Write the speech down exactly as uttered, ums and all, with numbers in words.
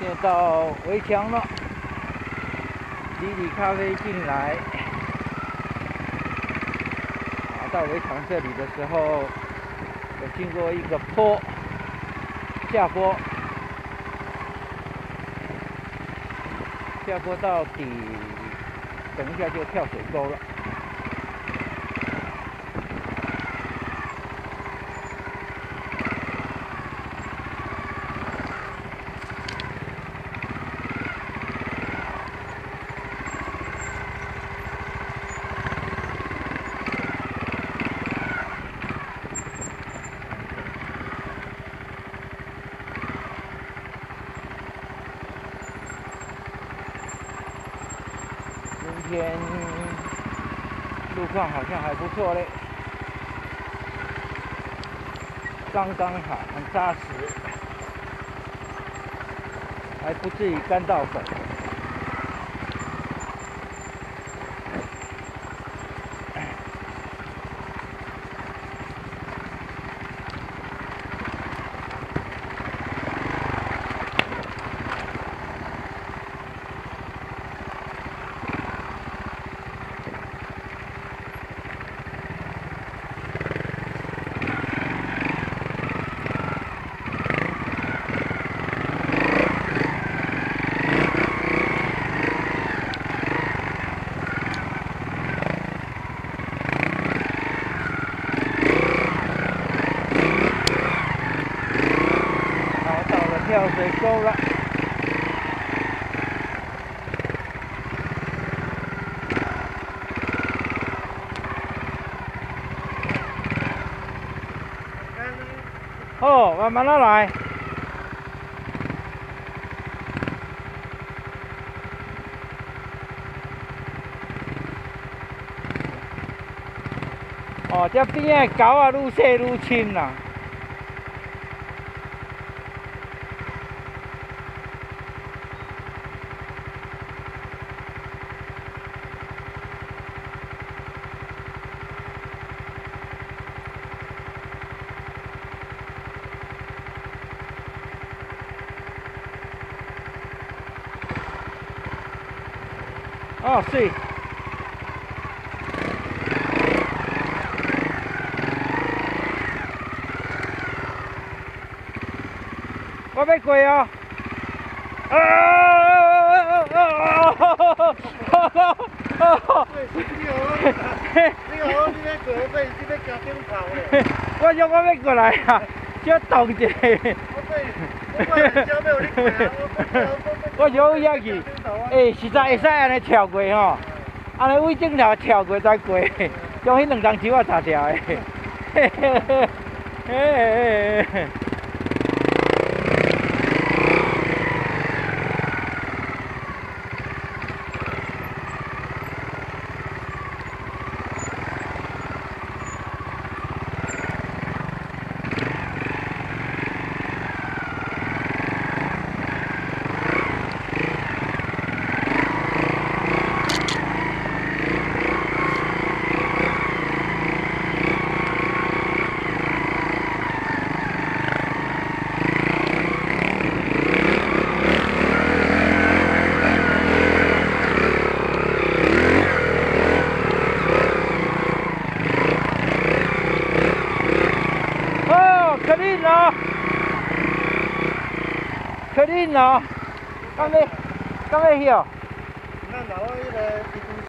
又到围墙了，里里咖啡进来，啊，到围墙这里的时候，有经过一个坡，下坡，下坡到底，等一下就跳水沟了。 今天路况好像还不错嘞，刚刚好，很扎实，还不至于干到手。跳水沟了，哦，慢慢的来。哦，这边的沟啊，愈细愈深啦。 哦，是。我要过哦。啊！ 你好，你要过，我你要加顶头咧。 我说我要过来啊，小动一下。 我我小妹有你过啊， 我摇下去，诶，实在会使安尼跳过吼，安尼位顶头跳过再过，将迄两张手啊插掉的。嘿嘿嘿，嘿嘿。 clean 哦 ，clean 哦，敢要敢要去哦？ 咱老迄个。